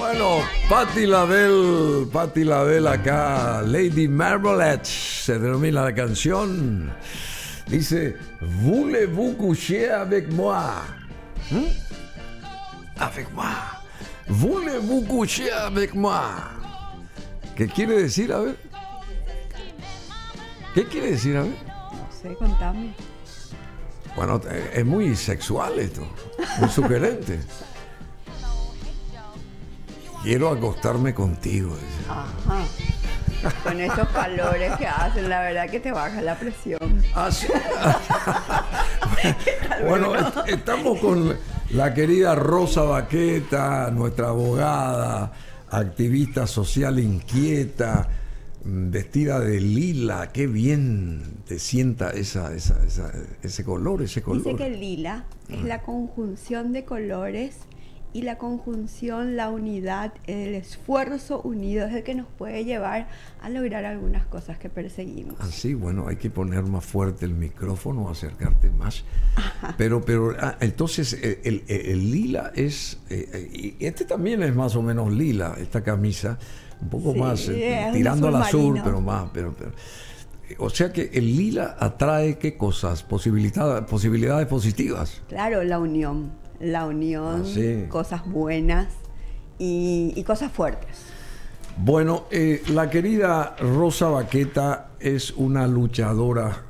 Bueno, Patti LaBelle acá, Lady Marmalade, se denomina la canción. Dice, voulez-vous coucher avec moi? Avec moi. Voulez-vous coucher avec moi? ¿Qué quiere decir? A ver. ¿Qué quiere decir? A ver. No sé, contame. Bueno, es muy sexual esto, muy sugerente. Quiero acostarme contigo. Dice. Ajá. Con esos calores que hacen, la verdad que te baja la presión. ¿Ah, sí? Bueno, estamos con la querida Rosa Baqueta, nuestra abogada, activista social inquieta, vestida de lila. Qué bien te sienta ese color, ese color. Dice que el lila es la conjunción de colores y la conjunción, la unidad, el esfuerzo unido es el que nos puede llevar a lograr algunas cosas que perseguimos. Así, bueno, hay que poner más fuerte el micrófono, acercarte más. Ajá. Pero entonces el lila es, y este también es más o menos lila, esta camisa, un poco sí, más, tirando al azul, pero más, pero o sea que el lila atrae, ¿qué cosas? Posibilidades positivas. Claro, la unión, sí. Cosas buenas y cosas fuertes. Bueno, la querida Rosa Baqueta es una luchadora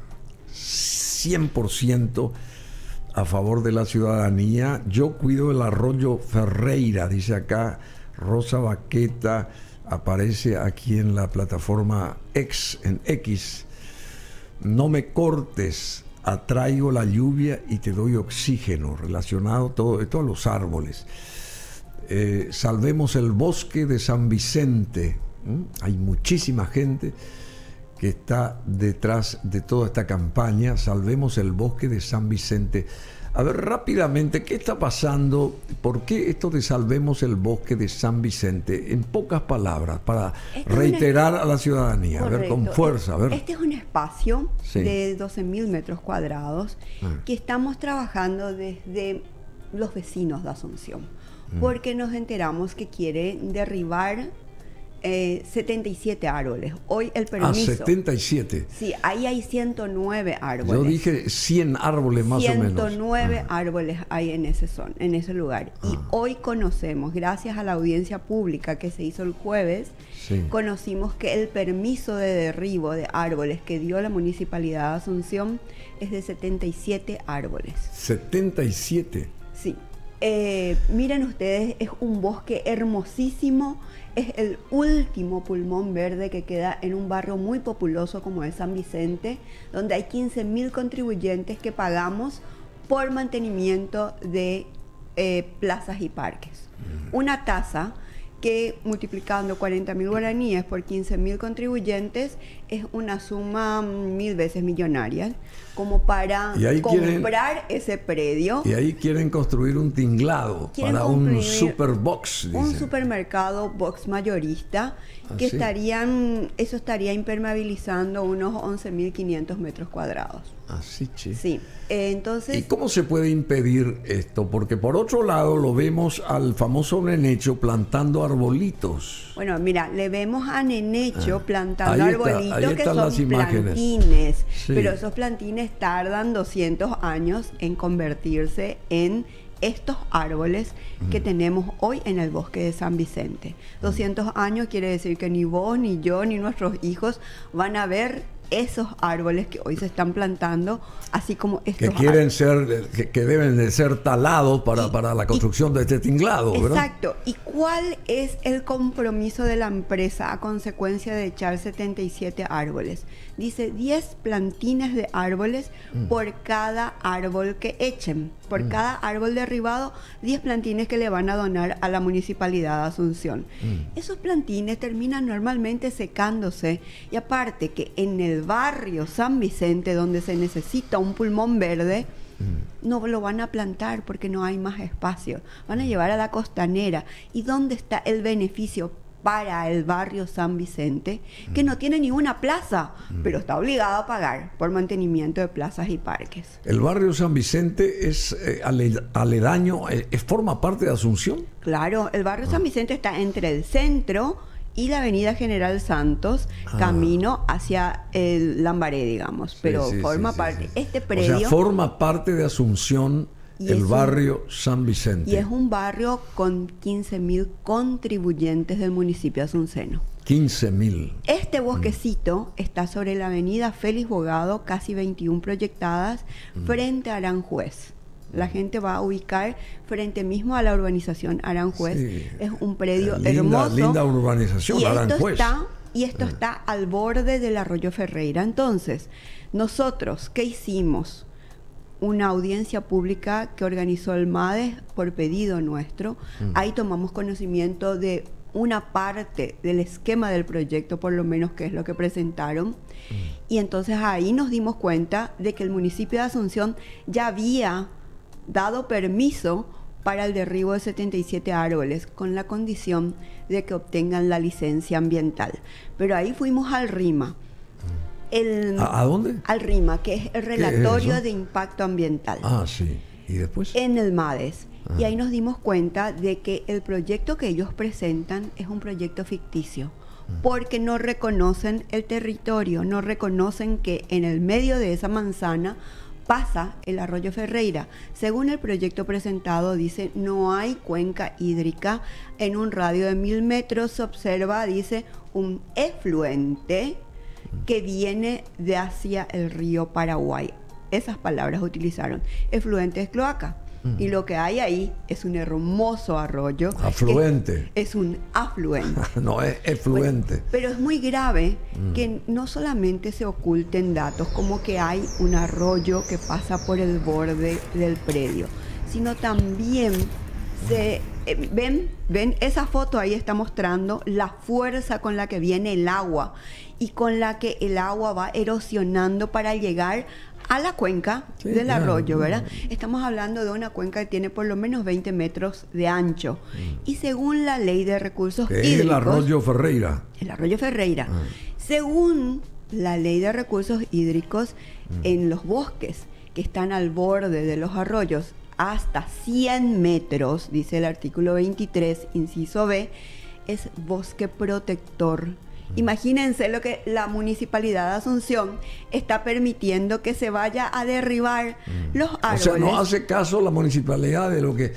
100% a favor de la ciudadanía. Yo cuido el arroyo Ferreira, dice acá Rosa Baqueta, aparece aquí en la plataforma en X. No me cortes, atraigo la lluvia y te doy oxígeno, relacionado todo esto a los árboles. Salvemos el bosque de San Vicente. Hay muchísima gente que está detrás de toda esta campaña. Salvemos el bosque de San Vicente. A ver, rápidamente, ¿qué está pasando? ¿Por qué esto de salvemos el bosque de San Vicente? En pocas palabras, para reiterar a la ciudadanía. Correcto. A ver, con fuerza. A ver. Este es un espacio de 12.000 metros cuadrados que estamos trabajando desde los vecinos de Asunción, porque nos enteramos que quiere derribar 77 árboles. Hoy el permiso... 77. Sí, ahí hay 109 árboles. Yo dije 100 árboles más o menos. 109 árboles hay en ese lugar. Y hoy conocemos, gracias a la audiencia pública que se hizo el jueves, conocimos que el permiso de derribo de árboles que dio la Municipalidad de Asunción es de 77 árboles. 77. Sí. Miren ustedes, es un bosque hermosísimo. Es el último pulmón verde que queda en un barrio muy populoso como es San Vicente, donde hay 15.000 contribuyentes que pagamos por mantenimiento de plazas y parques. Una tasa que, multiplicando 40.000 guaraníes por 15.000 contribuyentes, es una suma 1000 veces millonaria, como para comprar ese predio. Y ahí quieren construir un tinglado para un superbox, dicen. Un supermercado box mayorista, que eso estaría impermeabilizando unos 11.500 metros cuadrados. Así, che. Sí, entonces... ¿Y cómo se puede impedir esto? Porque por otro lado lo vemos al famoso Nenecho plantando arbolitos. Bueno, mira, le vemos a Nenecho plantando arbolitos que son imágenes. Plantines, pero esos plantines tardan 200 años en convertirse en estos árboles que tenemos hoy en el bosque de San Vicente. 200 años quiere decir que ni vos, ni yo, ni nuestros hijos van a ver esos árboles que hoy se están plantando, así como estos que deben de ser talados para la construcción de este tinglado, ¿verdad? Exacto. ¿Y cuál es el compromiso de la empresa a consecuencia de echar 77 árboles? Dice 10 plantines de árboles por cada árbol que echen. Por cada árbol derribado, 10 plantines que le van a donar a la Municipalidad de Asunción. Esos plantines terminan normalmente secándose, y aparte que en el barrio San Vicente, donde se necesita un pulmón verde, no lo van a plantar porque no hay más espacio. Van a llevar a la costanera. ¿Y dónde está el beneficio para el barrio San Vicente, que no tiene ni una plaza, pero está obligado a pagar por mantenimiento de plazas y parques. ¿El barrio San Vicente es aledaño, forma parte de Asunción? Claro, el barrio San Vicente está entre el centro y la avenida General Santos, camino hacia el Lambaré, digamos, pero forma parte. Este predio... O sea, forma parte de Asunción, el barrio San Vicente. Y es un barrio con 15.000 contribuyentes del municipio asunceno. 15.000. Este bosquecito está sobre la avenida Félix Bogado, casi 21 proyectadas, frente a Aranjuez. La gente va a ubicar frente mismo a la urbanización Aranjuez. Sí. Es un predio hermoso. Linda urbanización, Aranjuez. Esto está al borde del arroyo Ferreira. Entonces, nosotros, ¿qué hicimos? Una audiencia pública que organizó el MADES por pedido nuestro. Ahí tomamos conocimiento de una parte del esquema del proyecto, por lo menos que es lo que presentaron. Y entonces ahí nos dimos cuenta de que el municipio de Asunción ya había dado permiso para el derribo de 77 árboles con la condición de que obtengan la licencia ambiental. Pero ahí fuimos al RIMA. ¿A dónde? Al RIMA, que es el Relatorio de Impacto Ambiental. Ah, sí. ¿Y después? En el MADES. Y ahí nos dimos cuenta de que el proyecto que ellos presentan es un proyecto ficticio, porque no reconocen el territorio, no reconocen que en el medio de esa manzana pasa el arroyo Ferreira. Según el proyecto presentado, dice, no hay cuenca hídrica. En un radio de 1000 metros se observa, dice, un efluente que viene de hacia el río Paraguay. Esas palabras utilizaron. Efluente es cloaca. Y lo que hay ahí es un hermoso arroyo. Afluente. Es un afluente. No, es efluente. Bueno, pero es muy grave que no solamente se oculten datos como que hay un arroyo que pasa por el borde del predio, sino también ven esa foto ahí está mostrando la fuerza con la que viene el agua y con la que el agua va erosionando para llegar a la cuenca del arroyo, ¿verdad? Estamos hablando de una cuenca que tiene por lo menos 20 metros de ancho. Y según la ley de recursos hídricos... Es el arroyo Ferreira. El arroyo Ferreira. Según la ley de recursos hídricos, en los bosques que están al borde de los arroyos, hasta 100 metros, dice el artículo 23, inciso B, es bosque protector. Imagínense lo que la Municipalidad de Asunción está permitiendo que se vaya a derribar los árboles. O sea, no hace caso la Municipalidad de lo que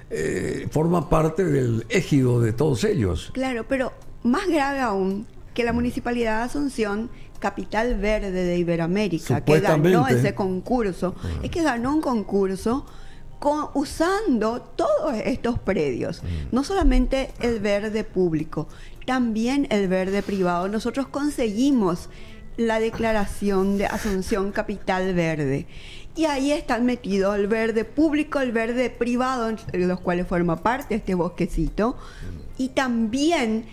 forma parte del ejido de todos ellos. Claro, pero más grave aún, que la Municipalidad de Asunción, capital verde de Iberoamérica, que ganó ese concurso, es que ganó un concurso usando todos estos predios, no solamente el verde público, también el verde privado. Nosotros conseguimos la declaración de Asunción Capital Verde y ahí están metidos el verde público, el verde privado, de los cuales forma parte este bosquecito, y también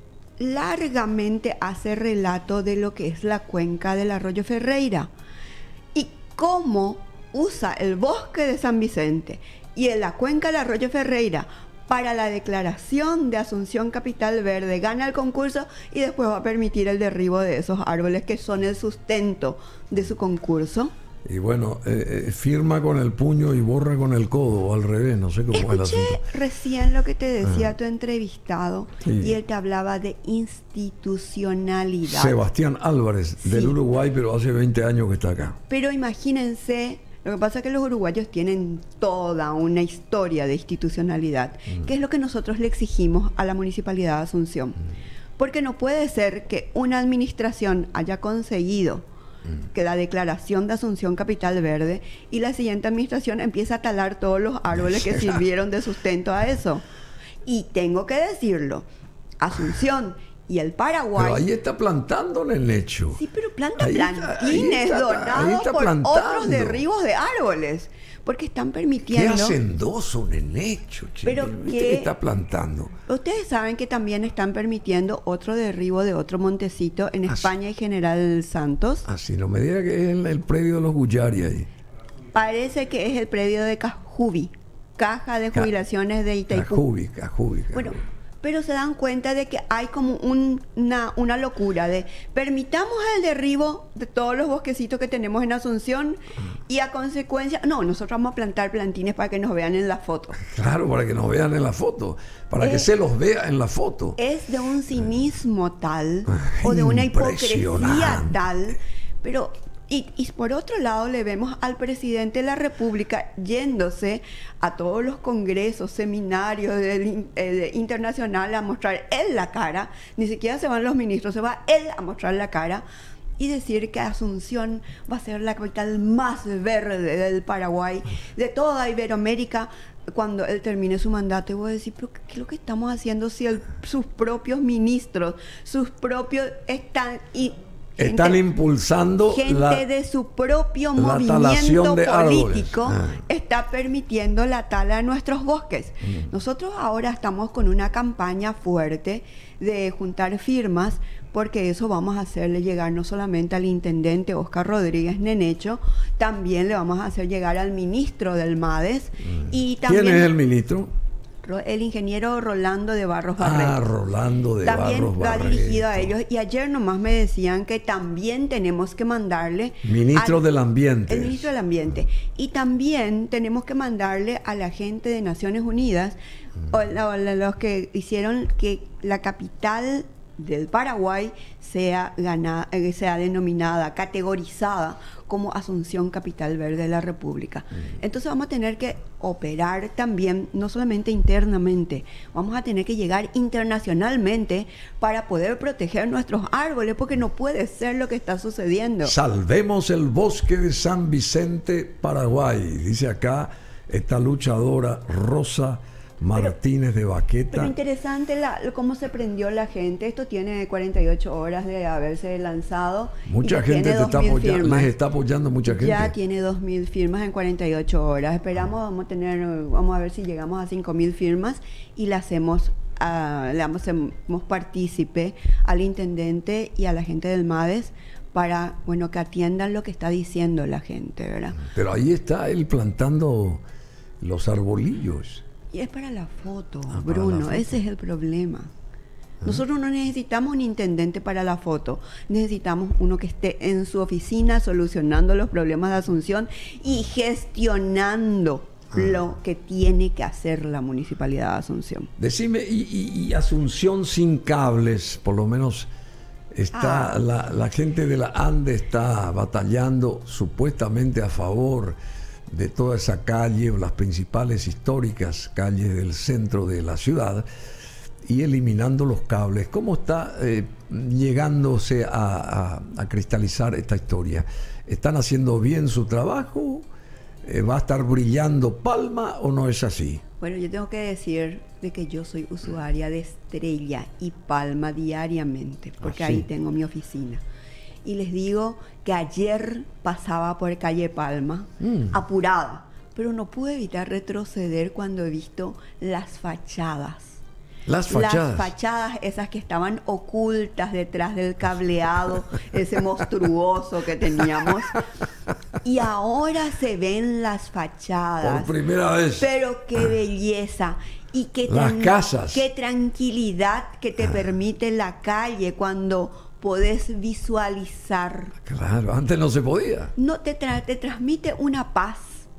largamente hace relato de lo que es la cuenca del arroyo Ferreira y cómo usa el bosque de San Vicente y en la cuenca del arroyo Ferreira para la declaración de Asunción Capital Verde, gana el concurso y después va a permitir el derribo de esos árboles que son el sustento de su concurso. Y bueno, firma con el puño y borra con el codo, o al revés, no sé cómo es el asunto. Recién lo que te decía tu entrevistado, y él te hablaba de institucionalidad. Sebastián Álvarez, del Uruguay, pero hace 20 años que está acá. Pero imagínense, lo que pasa es que los uruguayos tienen toda una historia de institucionalidad, que es lo que nosotros le exigimos a la Municipalidad de Asunción. Porque no puede ser que una administración haya conseguido que la declaración de Asunción Capital Verde y la siguiente administración empieza a talar todos los árboles que sirvieron de sustento a eso. Y tengo que decirlo, Asunción y el Paraguay... Pero ahí está plantando en el lecho. Sí, pero planta plantines donados por otros derribos de árboles. Porque están permitiendo... Qué hacendoso en el lecho, che. Pero ¿Qué está plantando? Ustedes saben que también están permitiendo otro derribo de otro montecito en España y General Santos. Así, no me diga que es el predio de los Guyari ahí. Parece que es el predio de Cajubi, Caja de Jubilaciones de Itaipú. Cajubi. Bueno, pero se dan cuenta de que hay como una locura de permitamos el derribo de todos los bosquecitos que tenemos en Asunción y a consecuencia, no, nosotros vamos a plantar plantines para que nos vean en la foto. Claro, para que nos vean en la foto, para que se los vea en la foto. Es de un cinismo tal o de una hipocresía tal, pero... Y por otro lado le vemos al presidente de la República yéndose a todos los congresos, seminarios internacionales a mostrar él la cara. Ni siquiera se van los ministros, se va él a mostrar la cara y decir que Asunción va a ser la capital más verde del Paraguay, de toda Iberoamérica. Cuando él termine su mandato, y voy a decir, pero ¿qué es lo que estamos haciendo si sus propios ministros, sus propios están impulsando gente de su propio movimiento político está permitiendo la tala de nuestros bosques? Nosotros ahora estamos con una campaña fuerte de juntar firmas, porque eso vamos a hacerle llegar no solamente al intendente Oscar Rodríguez Nenecho, también le vamos a hacer llegar al ministro del MADES. Y también, ¿quién es el ministro? El ingeniero Rolando de Barros Barreto. Rolando de Barros Barreto. También va dirigido a ellos. Y ayer nomás me decían que también tenemos que mandarle... Ministro del Ambiente. El ministro del Ambiente. Y también tenemos que mandarle a la gente de Naciones Unidas, o los que hicieron que la capital del Paraguay sea denominada, categorizada como Asunción Capital Verde de la República. Entonces vamos a tener que operar también, no solamente internamente, vamos a tener que llegar internacionalmente para poder proteger nuestros árboles, porque no puede ser lo que está sucediendo. Salvemos el bosque de San Vicente, Paraguay, dice acá esta luchadora Rosa Martínez de Baqueta. Pero interesante cómo se prendió la gente. Esto tiene 48 horas de haberse lanzado. Mucha gente les está apoyando mucha gente. Ya tiene 2.000 firmas en 48 horas. Esperamos, vamos a ver si llegamos a 5.000 firmas y le hacemos partícipe al intendente y a la gente del MADES para, que atiendan lo que está diciendo la gente, ¿verdad? Pero ahí está él plantando los arbolillos. Y es para la foto, Bruno, ese es el problema. Nosotros no necesitamos un intendente para la foto, necesitamos uno que esté en su oficina solucionando los problemas de Asunción y gestionando lo que tiene que hacer la Municipalidad de Asunción. Decime, y Asunción sin cables, por lo menos está la gente de la ANDE está batallando supuestamente a favor de toda esa calle, las principales históricas calles del centro de la ciudad, y eliminando los cables. ¿Cómo está llegándose a cristalizar esta historia? ¿Están haciendo bien su trabajo? ¿Va a estar brillando Palma o no es así? Bueno, yo tengo que decir de que yo soy usuaria de Estrella y Palma diariamente, porque ahí tengo mi oficina. Y les digo que ayer pasaba por calle Palma, apurada, pero no pude evitar retroceder cuando he visto las fachadas. Las fachadas esas que estaban ocultas detrás del cableado, ese monstruoso que teníamos. Y ahora se ven las fachadas. Por primera vez. Pero qué belleza. Y qué casas. Qué tranquilidad que te permite la calle cuando podés visualizar. Claro, antes no se podía. No te transmite una paz.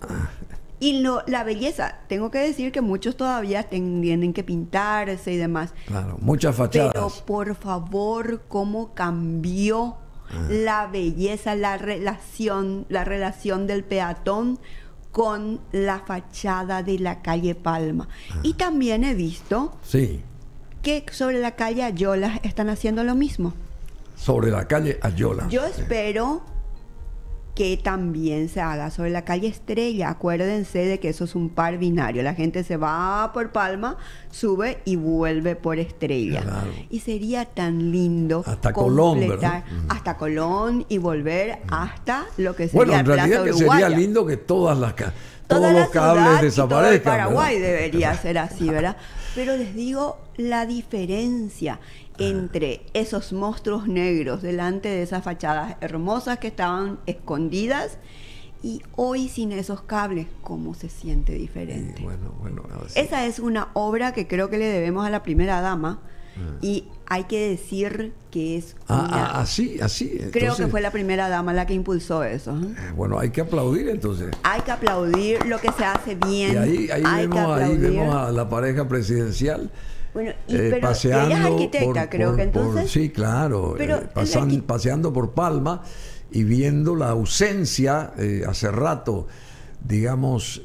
Y la belleza, tengo que decir que muchos todavía tienen que pintarse y demás. Claro, muchas fachadas. Pero por favor, cómo cambió la belleza, la relación del peatón con la fachada de la calle Palma. Y también he visto que sobre la calle Ayolas están haciendo lo mismo. Sobre la calle Ayolas. Yo espero que también se haga sobre la calle Estrella. Acuérdense de que eso es un par binario. La gente se va por Palma, sube y vuelve por Estrella. Claro. Y sería tan lindo hasta Colón, ¿verdad? Hasta Colón y volver hasta lo que sería en realidad que sería lindo que todos los cables desaparezcan. Todo el Paraguay debería ser así, ¿verdad? Pero les digo la diferencia entre esos monstruos negros delante de esas fachadas hermosas que estaban escondidas Y hoy sin esos cables, ¿cómo se siente diferente? Y bueno, esa es una obra que creo que le debemos a la primera dama. Y hay que decir que es así. Creo que fue la primera dama la que impulsó eso. Bueno, hay que aplaudir entonces. Hay que aplaudir lo que se hace bien. Y ahí vemos a la pareja presidencial. Bueno, pero paseando ella es arquitecta, creo que entonces. Sí, claro. Pero paseando por Palma y viendo la ausencia hace rato, digamos,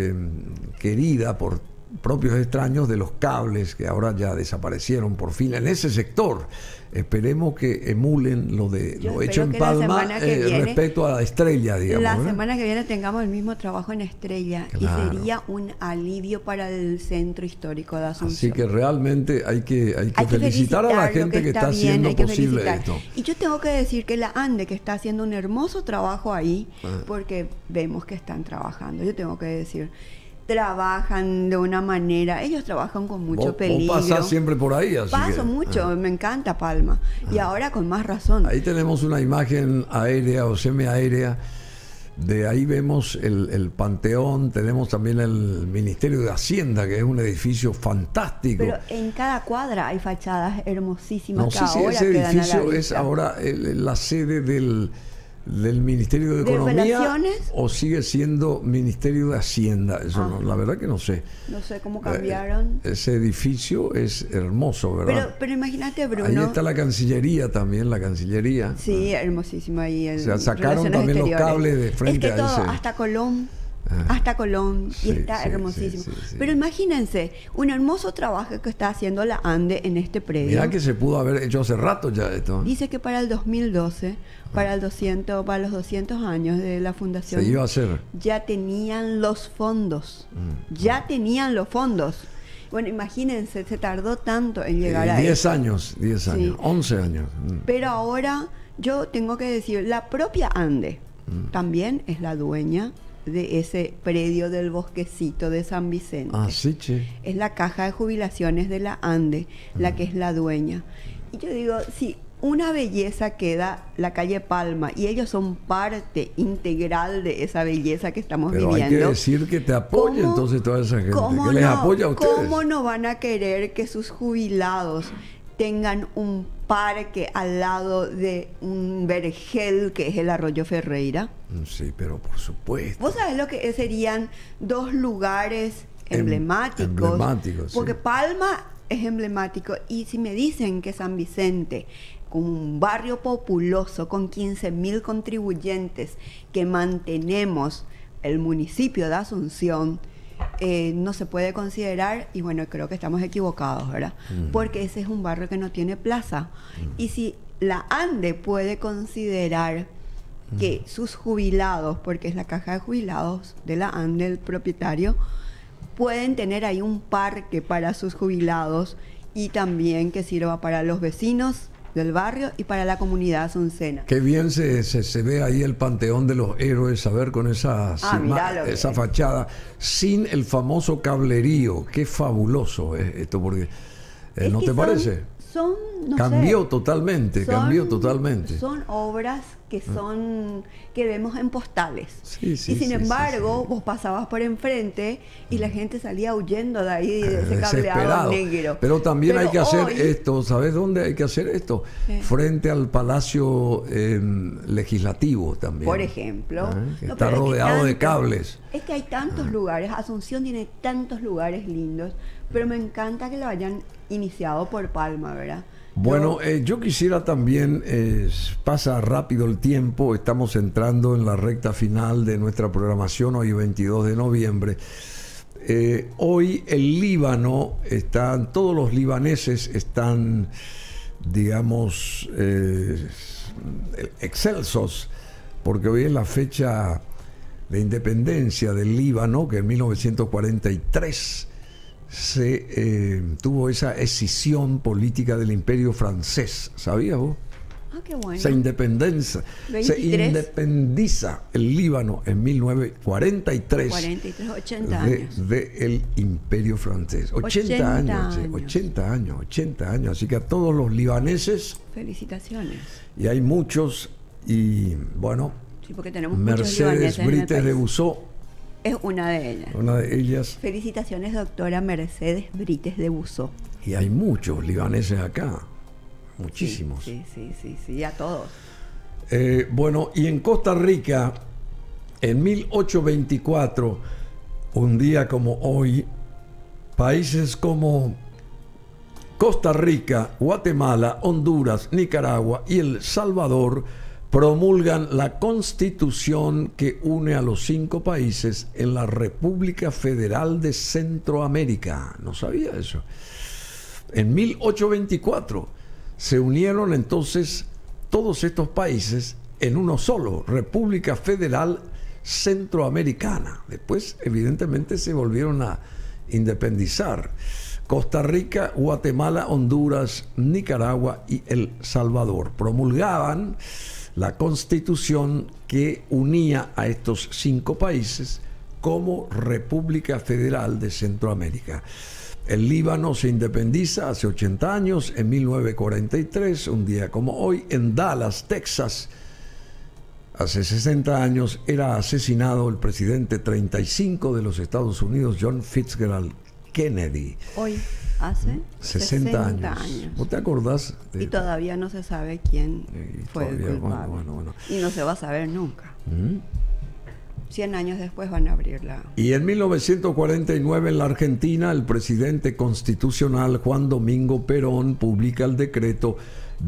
querida por propios extraños de los cables que ahora ya desaparecieron por fin en ese sector. Esperemos que emulen lo hecho en Palma respecto a la Estrella, digamos. La semana que viene tengamos el mismo trabajo en Estrella, claro. Y sería un alivio para el centro histórico de Asunción. Así que realmente hay que felicitar a la gente que está haciendo posible esto. Y yo tengo que decir que la ANDE, que está haciendo un hermoso trabajo ahí, porque vemos que están trabajando, yo tengo que decir, trabajan de una manera, ellos trabajan con mucho peligro. Vos pasás siempre por ahí, así Paso mucho, me encanta Palma. Y ahora con más razón. Ahí tenemos una imagen aérea o semiaérea. De ahí vemos el Panteón, tenemos también el Ministerio de Hacienda, que es un edificio fantástico. Pero en cada cuadra hay fachadas hermosísimas. No sé si ese edificio es ahora la sede del Ministerio de Economía o sigue siendo Ministerio de Hacienda. Eso no, la verdad que no sé. No sé cómo cambiaron. Ese edificio es hermoso, ¿verdad? Pero imagínate, Bruno. Ahí está la Cancillería también, la Cancillería. Sí, hermosísimo ahí. O sea, sacaron también los cables de frente a ese. Hasta Colón. Hasta Colón, y está hermosísimo. Sí. Pero imagínense, un hermoso trabajo que está haciendo la ANDE en este predio. Mirá que se pudo haber hecho hace rato ya esto. Dice que para el 2012, para los 200 años de la fundación, se iba a hacer. Ya tenían los fondos. Bueno, imagínense, se tardó tanto en llegar a 10 años, 11 años. Pero ahora yo tengo que decir, la propia ANDE también es la dueña de ese predio del bosquecito de San Vicente. Sí, che. Es la caja de jubilaciones de la ANDE, la que es la dueña. Y yo digo, si una belleza queda la calle Palma y ellos son parte integral de esa belleza que estamos viviendo. Hay que decir que te apoya entonces toda esa gente, que les apoya a ustedes. ¿Cómo no van a querer que sus jubilados tengan un parque al lado de un vergel que es el Arroyo Ferreira? Sí, pero por supuesto. ¿Vos sabés lo que serían dos lugares emblemáticos? Emblemáticos, porque sí. Palma es emblemático, y si me dicen que San Vicente, con un barrio populoso con 15.000 contribuyentes que mantenemos el municipio de Asunción, no se puede considerar, y bueno, creo que estamos equivocados, ¿verdad? Porque ese es un barrio que no tiene plaza. Y si la ANDE puede considerar que sus jubilados, porque es la caja de jubilados de la ANDE, el propietario, pueden tener ahí un parque para sus jubilados y también que sirva para los vecinos del barrio y para la comunidad asuncena. Qué bien se ve ahí el Panteón de los Héroes, a ver, con esa fachada, sin el famoso cablerío. Qué fabuloso es esto, porque ¿no te parece? Cambió totalmente. Son obras que vemos en postales. Y sin embargo, vos pasabas por enfrente y la gente salía huyendo de ahí, de ese cableado negro. Pero también hay que hacer esto. ¿Sabes dónde hay que hacer esto? Frente al Palacio Legislativo también. Por ejemplo. Que está rodeado de cables. Es que hay tantos lugares. Asunción tiene tantos lugares lindos, pero me encanta que lo hayan iniciado por Palma, ¿verdad? Bueno, yo quisiera también, pasa rápido el tiempo, estamos entrando en la recta final de nuestra programación, hoy 22 de noviembre. Hoy el Líbano, todos los libaneses están, digamos, excelsos, porque hoy es la fecha de independencia del Líbano, que en 1943 tuvo esa escisión política del Imperio francés. ¿Sabías vos? Qué bueno. Se independiza el Líbano en 1943. 80 años. Del Imperio francés. 80 años. Así que a todos los libaneses, felicitaciones. Y hay muchos, y bueno, Sí, porque tenemos muchos Mercedes libaneses en el Brites de país. Busó, Es una de ellas. una de ellas. Felicitaciones, doctora Mercedes Brites de Busó. Y hay muchos libaneses acá, muchísimos. Sí, a todos. Bueno, y en Costa Rica, en 1824, un día como hoy, países como Costa Rica, Guatemala, Honduras, Nicaragua y El Salvador promulgan la Constitución que une a los 5 países en la República Federal de Centroamérica. No sabía eso. En 1824 se unieron entonces todos estos países en uno solo, República Federal Centroamericana. Después, evidentemente, se volvieron a independizar. Costa Rica, Guatemala, Honduras, Nicaragua y El Salvador promulgaban la Constitución que unía a estos 5 países como República Federal de Centroamérica. El Líbano se independiza hace 80 años, en 1943, un día como hoy, en Dallas, Texas. Hace 60 años era asesinado el presidente 35 de los Estados Unidos, John Fitzgerald Kennedy. Hoy hace 60 años. ¿Vos te acordás? Y todavía no se sabe quién fue el culpable. Bueno. Y no se va a saber nunca. 100 años después van a abrirla. Y en 1949 en la Argentina, el presidente constitucional Juan Domingo Perón publica el decreto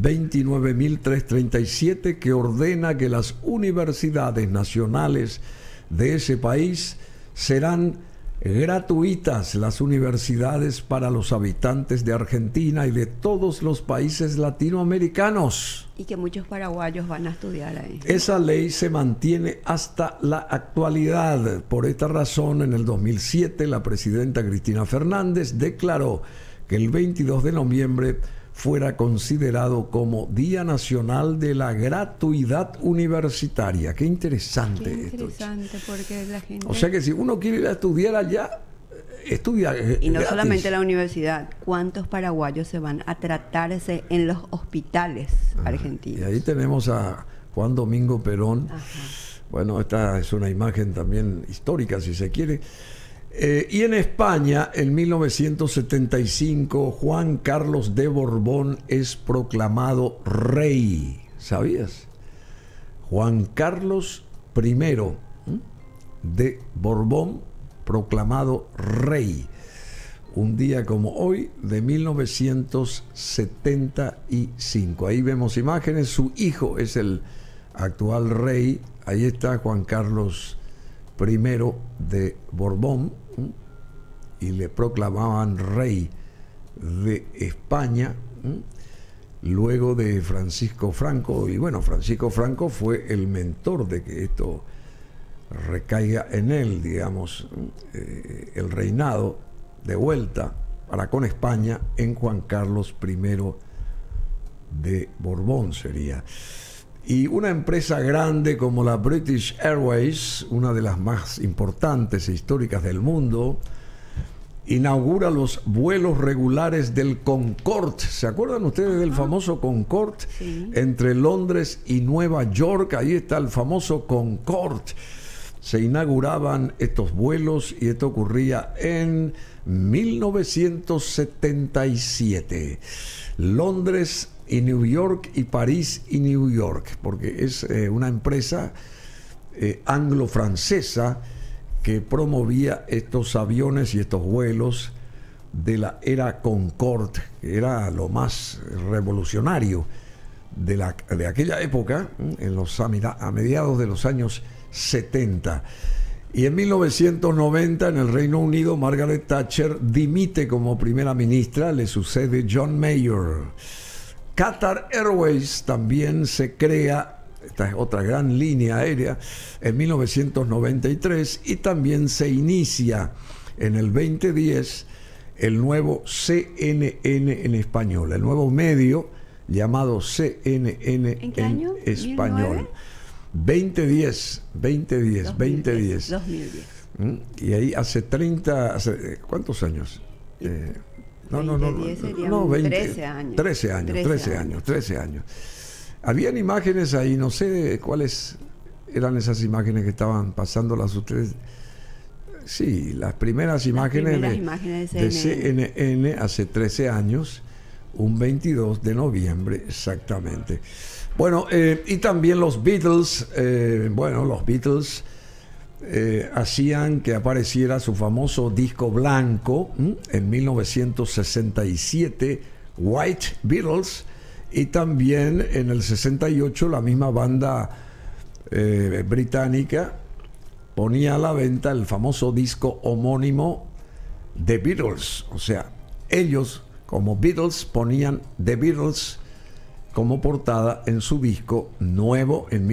29.337 que ordena que las universidades nacionales de ese país serán gratuitas, las universidades para los habitantes de Argentina y de todos los países latinoamericanos. Y que muchos paraguayos van a estudiar ahí. Esa ley se mantiene hasta la actualidad. Por esta razón, en el 2007, la presidenta Cristina Fernández declaró que el 22 de noviembre fuera considerado como Día Nacional de la Gratuidad Universitaria. Qué interesante, interesante esto. Porque la gente... O sea que si uno quiere ir a estudiar allá, estudia y no gratis. solamente la universidad, ¿cuántos paraguayos se van a tratarse en los hospitales argentinos? Y ahí tenemos a Juan Domingo Perón. Ajá. Bueno, esta es una imagen también histórica, si se quiere. Y en España, en 1975, Juan Carlos de Borbón es proclamado rey. ¿Sabías? Juan Carlos I de Borbón, proclamado rey. Un día como hoy, de 1975. Ahí vemos imágenes. Su hijo es el actual rey. Ahí está Juan Carlos I de Borbón, y le proclamaban rey de España, luego de Francisco Franco. Y bueno, Francisco Franco fue el mentor de que esto recaiga en él, digamos, el reinado de vuelta para con España en Juan Carlos I de Borbón sería. Y una empresa grande como la British Airways, una de las más importantes e históricas del mundo, inaugura los vuelos regulares del Concorde. ¿Se acuerdan ustedes del famoso Concorde? Sí. Entre Londres y Nueva York, ahí está el famoso Concorde. Se inauguraban estos vuelos y esto ocurría en 1977. Londres y New York y París y New York, porque es una empresa anglo-francesa que promovía estos aviones y estos vuelos de la era Concorde, que era lo más revolucionario de aquella época, a mediados de los años 70. Y en 1990, en el Reino Unido, Margaret Thatcher dimite como primera ministra, le sucede John Major. Qatar Airways también se crea, esta es otra gran línea aérea, en 1993, y también se inicia en el 2010 el nuevo CNN en español, el nuevo medio llamado CNN ¿En qué año? español. 2010. 2010. Y ahí hace ¿cuántos años? No, 13 años. 13 años. Habían imágenes ahí, no sé cuáles eran esas imágenes que estaban pasándolas ustedes. Sí, las primeras imágenes de CNN hace 13 años, un 22 de noviembre exactamente. Bueno, y también los Beatles, los Beatles hacían que apareciera su famoso disco blanco en 1967, White Beatles, y también en el 68 la misma banda británica ponía a la venta el famoso disco homónimo The Beatles. O sea, ellos como Beatles ponían The Beatles como portada en su disco nuevo en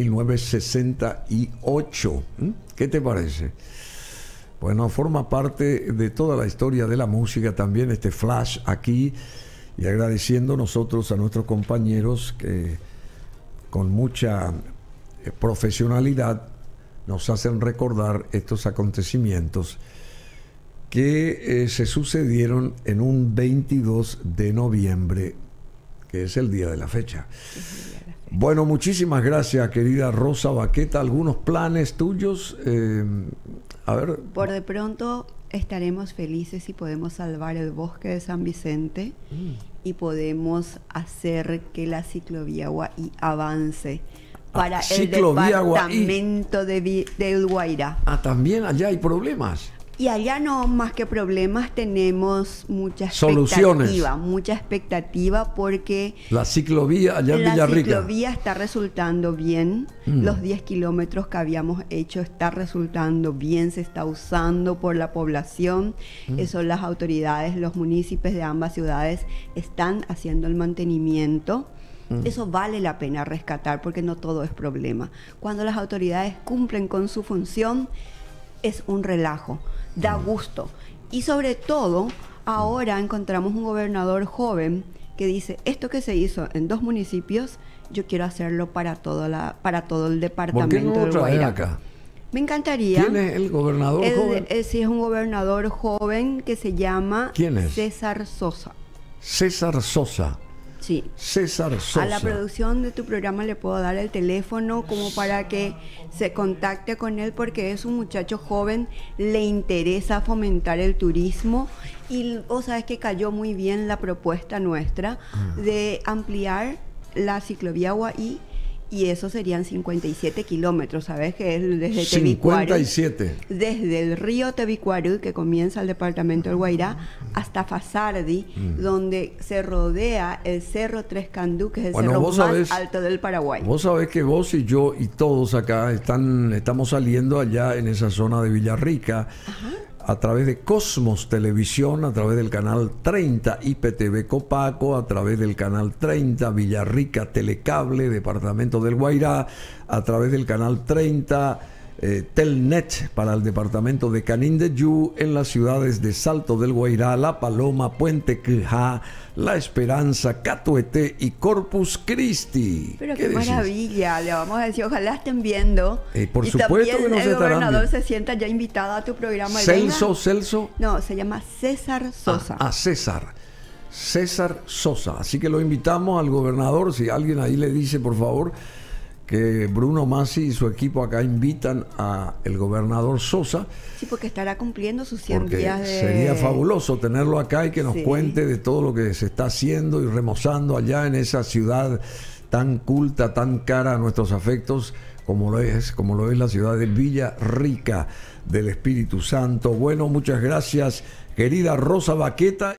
1968. ¿Qué te parece? Bueno, forma parte de toda la historia de la música también este flash aquí, y agradeciendo nosotros a nuestros compañeros que con mucha profesionalidad nos hacen recordar estos acontecimientos que se sucedieron en un 22 de noviembre, que es el día de la fecha. Bueno, muchísimas gracias, querida Rosa Baqueta. ¿Algunos planes tuyos? A ver. Por de pronto estaremos felices si podemos salvar el bosque de San Vicente y podemos hacer que la ciclovía Guaí avance para el departamento del Guairá. También allá hay problemas. Y allá no, más que problemas, tenemos mucha expectativa porque la ciclovía allá en Villarrica. La ciclovía está resultando bien, los 10 kilómetros que habíamos hecho está resultando bien, se está usando por la población, eso las autoridades, los municipios de ambas ciudades están haciendo el mantenimiento. Eso vale la pena rescatar porque no todo es problema. Cuando las autoridades cumplen con su función, es un relajo, da gusto. Y sobre todo, ahora encontramos un gobernador joven que dice, esto que se hizo en 2 municipios, yo quiero hacerlo para todo el departamento del Guairá. Acá? Me encantaría. ¿Quién es el gobernador joven? Sí, es un gobernador joven que se llama ¿Quién es? César Sosa. César Sosa. Sí. César Sosa. A la producción de tu programa le puedo dar el teléfono como para que se contacte con él, porque es un muchacho joven, le interesa fomentar el turismo y vos sabes que cayó muy bien la propuesta nuestra de ampliar la ciclovía Guaí, y eso serían 57 kilómetros, ¿sabes? Que es desde 57. Tebicuaro, desde el río Tebicuaro, que comienza el departamento del Guairá, hasta Fasardi, donde se rodea el Cerro Tres Candú, que es el cerro más alto del Paraguay. Vos sabés que vos y yo y todos acá estamos saliendo allá en esa zona de Villarrica. A través de Cosmos Televisión, a través del canal 30 IPTV Copaco, a través del canal 30 Villarrica Telecable, departamento del Guairá, a través del canal 30 Telnet para el departamento de Canindeyú, en las ciudades de Salto del Guairá, La Paloma, Puente Quijá, La Esperanza, Catuete y Corpus Christi. Pero qué maravilla, le vamos a decir, ojalá estén viendo. Por supuesto que nos el gobernador se sienta ya invitado a tu programa. ¿Celso? No, se llama César Sosa. César Sosa. Así que lo invitamos al gobernador, si alguien ahí le dice, por favor, que Bruno Masi y su equipo acá invitan a el gobernador Sosa. Sí, porque estará cumpliendo sus 100 días de... Sería fabuloso tenerlo acá y que nos cuente de todo lo que se está haciendo y remozando allá en esa ciudad tan culta, tan cara a nuestros afectos, como lo es la ciudad de Villarrica del Espíritu Santo. Bueno, muchas gracias, querida Rosa Baqueta.